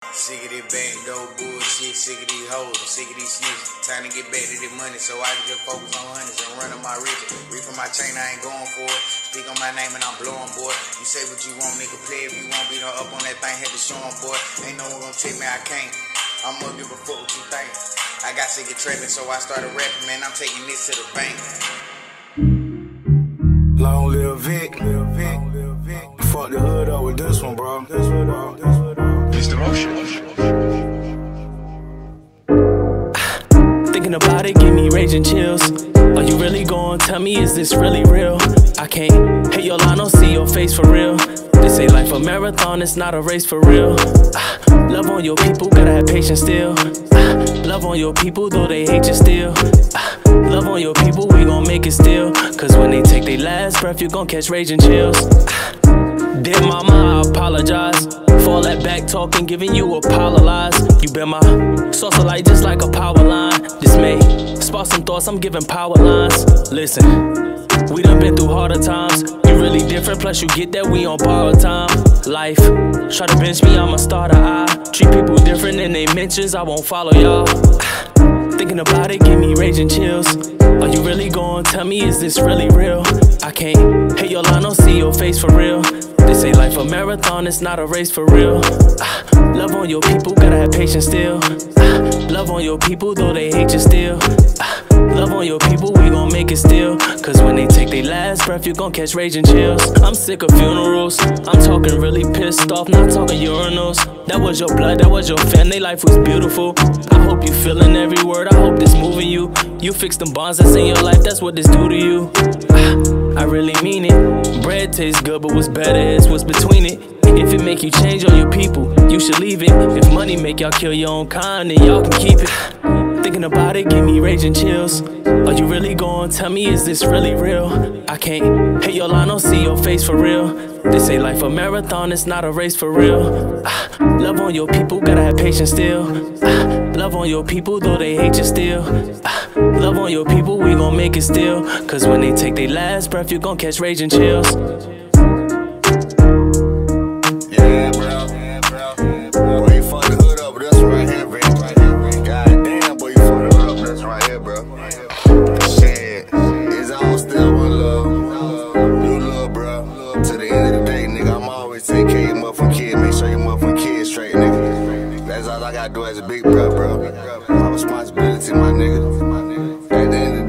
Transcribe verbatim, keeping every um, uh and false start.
Sick of this bank, dope bullshit, sick of these hoes, sick of these snitches. Time to get back to this money so I can just focus on hundreds and running my riches. Reef from my chain, I ain't going for it. Speak on my name and I'm blowing, boy. You say what you want, nigga, play if you want. Beat her up on that thing, had to show 'em, boy. Ain't no one gonna take me, I can't. I'm gonna give a fuck what you think. I got sick of trapping, so I started rapping, man. I'm taking this to the bank. Long live Vic. Fuck the hood up with this one, bro. Mister Ocnlsh. Thinking about it, give me raging chills. Are you really gonna tell me, is this really real? I can't hit your line, don't see your face for real. This ain't life a marathon, it's not a race for real. Ah, love on your people, gotta have patience still. Ah, love on your people, though they hate you still. Ah, love on your people, we gon' make it still. Cause when they take their last breath, you gon' catch raging chills. Ah, dear mama, I apologize for all that back talking, giving you apologize. You been my source of light just like a power line. Dismay, spark some thoughts, I'm giving power lines. Listen, we done been through harder times. You really different, plus you get that we on borrowed time. Life, try to bench me, I'm a starter. I treat people different than they mentions, I won't follow y'all. Thinking about it, give me raging chills. Are you really gonna tell me, is this really real? I can't hit your line, don't see your face for real. This ain't life a marathon, it's not a race for real. Ah, love on your people, gotta have patience still. Ah, love on your people, though they hate you still. Ah, love on your people, we gon' make it still. Cause when they take their last breath, you gon' catch raging chills. I'm sick of funerals, I'm talking really pissed off, not talking urinals. That was your blood, that was your family, life was beautiful. I hope you feeling every word, I hope this moving you. You fix them bonds that's in your life, that's what this do to you. Ah, I really mean it. Bread tastes good, but what's better is what's between it. If it make you change on your people, you should leave it. If money make y'all kill your own kind, then y'all can keep it. Thinking about it, give me raging chills. Are you really gonna tell me, is this really real? I can't hit your line, don't see your face for real. This ain't life a marathon, it's not a race for real. Ah, love on your people, gotta have patience still. Ah, love on your people, though they hate you still. Ah, love on your people, we gon' make it still. Cause when they take their last breath, you gon' catch raging chills. Yeah, bro. Boy, you fucked the hood up, but that's right here, Vic. God damn, boy, you fucked the hood up, but that's right here, bro. Shit, it's all still one love. New love, bro. To the end of the day, nigga, I'm always take care of your motherfucking kid. Make sure your motherfucking kid's straight, nigga. That's all I gotta do as a big bro, bro. My responsibility, my nigga. At the end of the day,